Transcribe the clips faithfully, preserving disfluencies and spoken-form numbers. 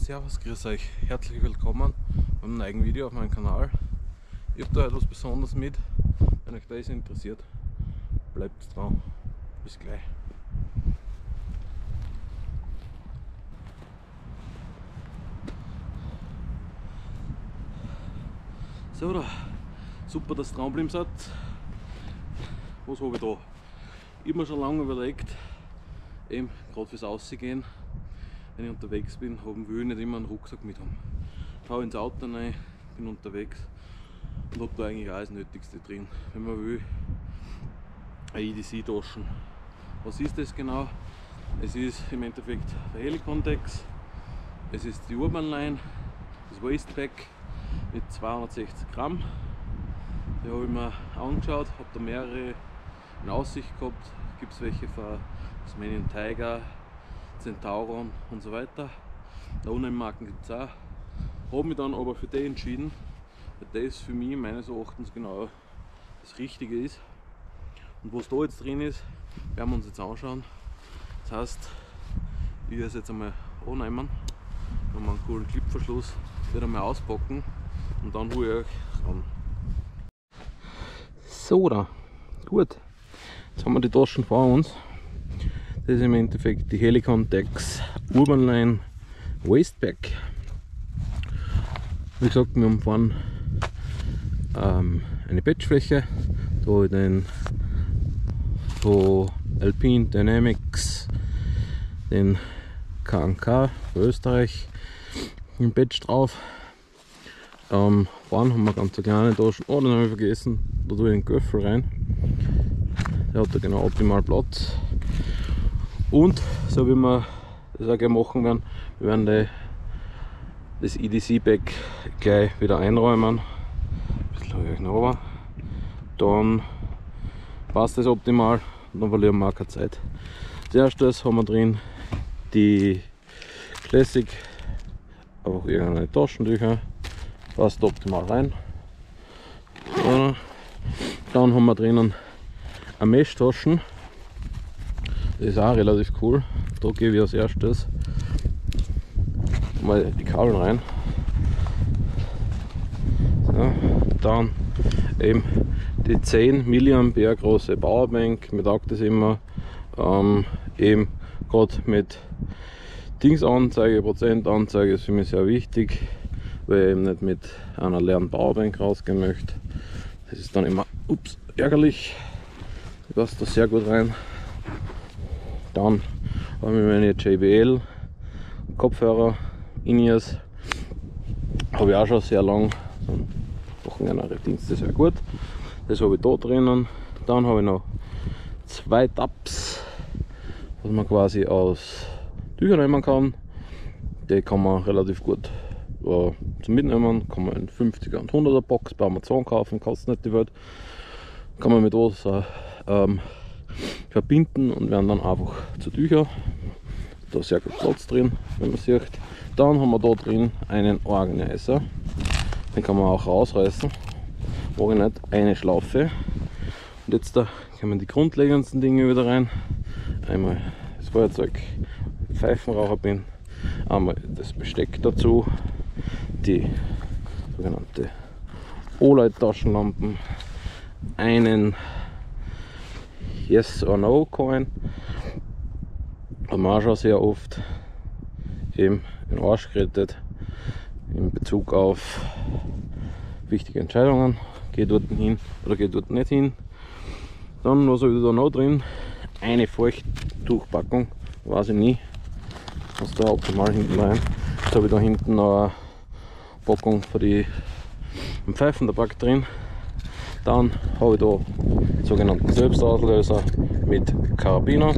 Servus, grüß euch, herzlich willkommen beim neuen Video auf meinem Kanal. Ich habe da etwas Besonderes mit. Wenn euch das interessiert, bleibt dran. Bis gleich. So, da. Super, dass ihr dran geblieben seid. Was habe ich da? Ich habe mir schon lange überlegt, eben gerade fürs Rausgehen, wenn ich unterwegs bin, haben will ich nicht immer einen Rucksack mit haben. Ich hau ins Auto rein, bin unterwegs und habe da eigentlich auch das Nötigste drin. Wenn man will, eine E D C-Taschen. Was ist das genau? Es ist im Endeffekt der Helicontex, es ist die Urban Line, das Waistpack mit zweihundertsechzig Gramm. Die habe ich mir angeschaut, habe da mehrere in Aussicht gehabt. Gibt es welche von Tasmanian Tiger, Centauron und so weiter. Da unten Marken gibt es auch. Habe mich dann aber für die entschieden, weil das für mich meines Erachtens genau das Richtige ist. Und was da jetzt drin ist, werden wir uns jetzt anschauen. Das heißt, ich werde es jetzt einmal annehmen, wenn wir einen coolen Clipverschluss wieder einmal auspacken und dann hole ich euch ran. So, da, gut. Jetzt haben wir die Taschen vor uns. Das ist im Endeffekt die Helicontex Urban Line Waistpack. Wie gesagt, wir haben vorne ähm, eine Patchfläche. Da habe ich den von Alpine Dynamics, den K und K für Österreich, im Patch drauf. Ähm, vorne haben wir ganz kleine Taschen. Oh, den habe ich vergessen. Da tue ich den Göffel rein. Der hat da genau optimal Platz. Und so wie wir das auch gleich machen werden, wir werden die, das E D C-Pack gleich wieder einräumen. Ein bisschen höre ich noch runter. Dann passt das optimal und dann verlieren wir auch keine Zeit. Als erstes haben wir drin die Classic, einfach irgendeine Taschentücher, passt optimal rein. So. Dann haben wir drinnen eine Mesh-Taschen. Das ist auch relativ cool. Da gebe ich als erstes mal die Kabel rein. So, dann eben die zehn Milliampere große Powerbank. Mir taugt das immer. Ähm, eben gerade mit Dingsanzeige, Prozentanzeige ist für mich sehr wichtig, weil ich eben nicht mit einer leeren Powerbank rausgehen möchte. Das ist dann immer ups, ärgerlich. Die passt da sehr gut rein. Dann habe ich meine J B L Kopfhörer, In-Ears, habe ich auch schon sehr lang, so machen generelle Dienste sehr gut. Das habe ich da drinnen. Dann habe ich noch zwei Tabs, was man quasi aus Tüchern nehmen kann. Die kann man relativ gut äh, zum Mitnehmen, kann man in fünfziger und hunderter Box bei Amazon kaufen, kostet nicht die Welt. Kann man mit was äh, ähm, verbinden und werden dann einfach zu Tücher. Da ist sehr gut Platz drin, wenn man sieht. Dann haben wir da drin einen Organizer. Den kann man auch rausreißen. Mache ich nicht. Eine Schlaufe. Und jetzt da kommen die grundlegendsten Dinge wieder rein. Einmal das Feuerzeug, Pfeifenraucher bin. Einmal das Besteck dazu. Die sogenannte O L E D-Taschenlampen. Einen Yes or No Coin. Haben wir auch schon sehr oft eben in den Arsch gerettet in Bezug auf wichtige Entscheidungen. Geht dort hin oder geht dort nicht hin. Dann, was habe ich da noch drin? Eine Feuchttuchpackung, weiß ich nie. Was da optimal hinten rein. Jetzt habe ich da hinten noch eine Packung für die Pfeifentabak drin. Dann habe ich da den sogenannten Selbstauslöser mit Karabiner.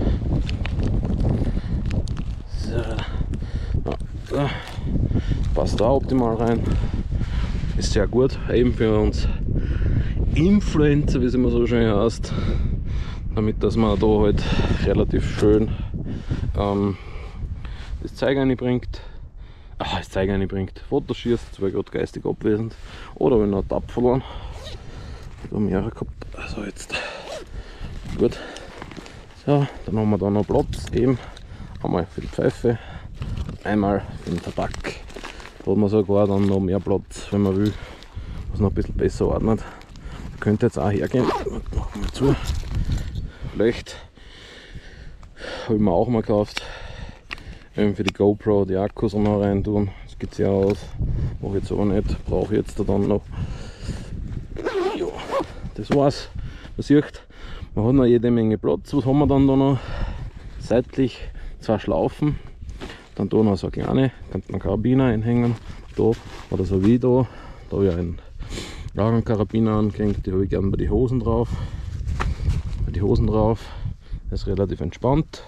So. Ja, so. Passt da optimal rein. Ist sehr gut, eben für uns Influencer, wie es immer so schön heißt. Damit dass man da halt relativ schön ähm, das Zeug reinbringt. Ah, das Zeug reinbringt. Fotos schießt, das war gerade geistig abwesend. Oder wenn noch einen Tab verloren. Da mehrere gehabt, also jetzt gut. So, dann haben wir da noch Platz eben einmal für die Pfeife, einmal den Tabak. Da hat man sogar dann noch mehr Platz, wenn man will, was noch ein bisschen besser ordnet. Man könnte jetzt auch hergehen, machen wir zu. Vielleicht habe ich mir auch mal gekauft, eben für die GoPro die Akkus noch rein tun. Das geht sehr aus, mache ich jetzt aber nicht, brauche ich jetzt dann noch. Ja, das war's. Man sieht, man hat noch jede Menge Platz. Was haben wir dann da noch? Seitlich zwei Schlaufen, dann da noch so eine kleine, könnte man Karabiner einhängen, da oder so wie da. Da habe ich einen Lagenkarabiner angehängt, die habe ich gerne bei die Hosen drauf. Bei die Hosen drauf, das ist relativ entspannt.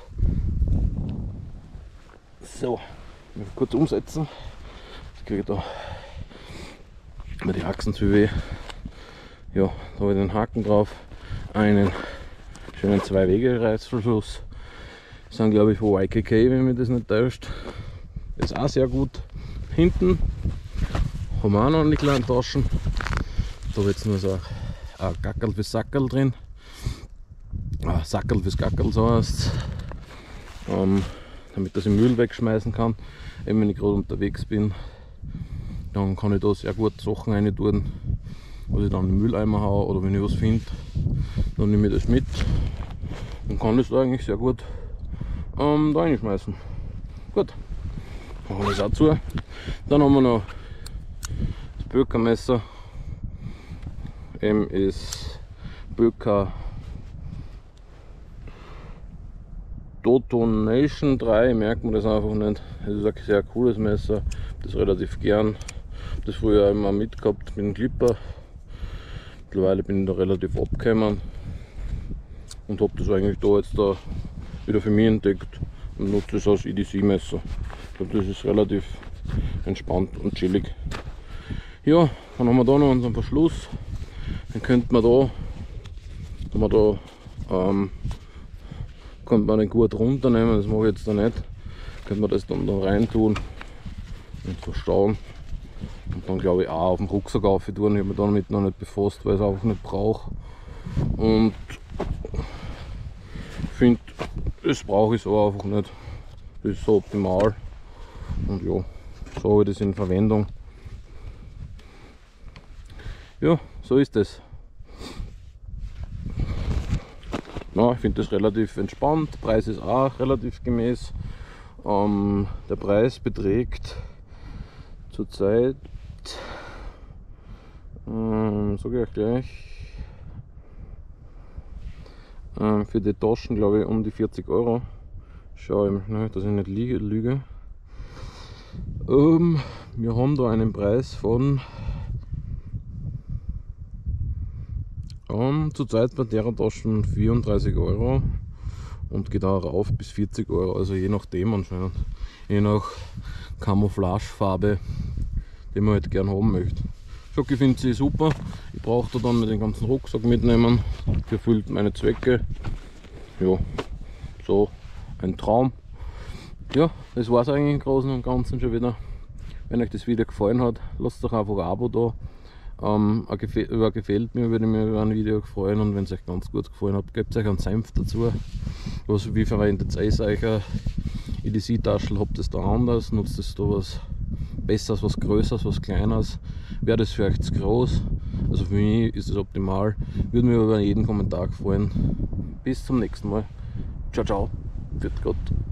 So, ich muss kurz umsetzen. Jetzt kriege ich da bei die Achsen zu weh. Ja, da habe ich den Haken drauf, einen schönen Zwei-Wege-Reißverschluss. Das sind glaube ich von Y K K, wenn mich das nicht täuscht. Das ist auch sehr gut. Hinten haben wir auch noch eine kleine Taschen. Da habe ich jetzt nur so ein Gackerl fürs Sackerl drin. Ein Sackerl fürs Gackerl, so heißt es. Ähm, damit ich den Müll wegschmeißen kann. Eben wenn ich gerade unterwegs bin, dann kann ich da sehr gut Sachen rein tun, was ich dann in den Mülleimer haue, oder wenn ich was finde, dann nehme ich das mit und kann das da eigentlich sehr gut ähm, da reinschmeißen. Gut, machen wir das auch zu. Dann haben wir noch das Bökermesser. Eben ist Böker Dotonation drei, merkt man das einfach nicht. Das ist ein sehr cooles Messer, das relativ gern. Das früher immer mitgehabt mit dem Clipper. Mittlerweile bin ich da relativ abgekommen und habe das eigentlich da jetzt da wieder für mich entdeckt und nutze es als E D C-Messer. Ich glaube, das ist relativ entspannt und chillig. Ja, dann haben wir da noch unseren Verschluss. Den könnte man da, wenn man da ähm, könnte man den gut runternehmen, das mache ich jetzt da nicht. Könnte man das dann da rein tun und verstauen. Und dann glaube ich auch auf den Rucksack auf tun. Ich habe mich damit noch nicht befasst, weil ich es einfach nicht brauche. Und ich finde, das brauche ich so einfach nicht. Das ist so optimal. Und ja, so habe ich das in Verwendung. Ja, so ist es. Ja, ich finde das relativ entspannt. Der Preis ist auch relativ gemäß. Ähm, der Preis beträgt zurzeit, ähm, sage ich euch gleich, ähm, für die Taschen glaube ich um die vierzig Euro. Schau ich mal, dass ich nicht lüge. Ähm, wir haben da einen Preis von Um, zurzeit bei der Taschen vierunddreißig Euro und geht auch rauf bis vierzig Euro, also je nachdem anscheinend, je nach Camouflagefarbe, die man halt gern haben möchte. Ich finde sie super, ich brauche da dann mit den ganzen Rucksack mitnehmen, erfüllt meine Zwecke. Ja, so ein Traum. Ja, das war es eigentlich im Großen und Ganzen schon wieder. Wenn euch das Video gefallen hat, lasst doch einfach ein Abo da. Ähm, über gefällt mir, würde ich mich über ein Video freuen, und wenn es euch ganz gut gefallen hat, gebt euch einen Senf dazu. Was, wie verwendet ihr euch E D C-Taschen? Habt ihr es da anders? Nutzt es da was Besseres, was Größeres, was Kleineres? Wäre das für euch zu groß? Also für mich ist es optimal. Würde mich über jeden Kommentar freuen. Bis zum nächsten Mal. Ciao, ciao. Für Gott.